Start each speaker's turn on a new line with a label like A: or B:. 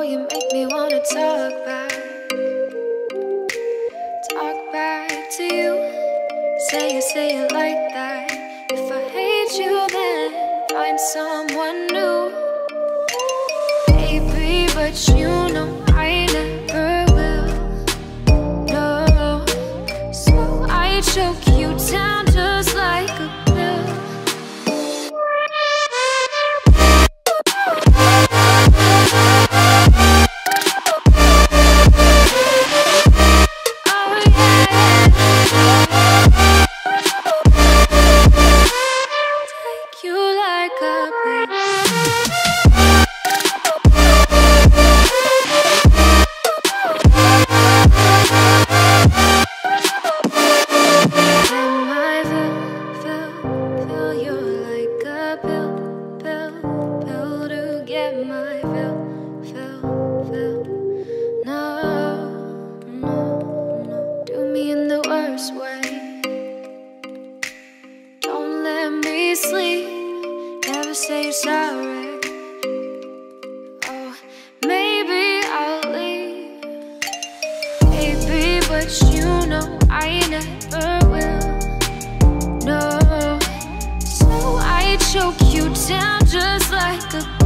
A: you make me wanna talk back to you. Say it like that. If I hate you, then find someone new. Baby, but you know I never will. No, so I choke you down just like a pill. Never say you're sorry. Oh, maybe I'll leave. Baby, but you know I never will. No, so I choke you down just like a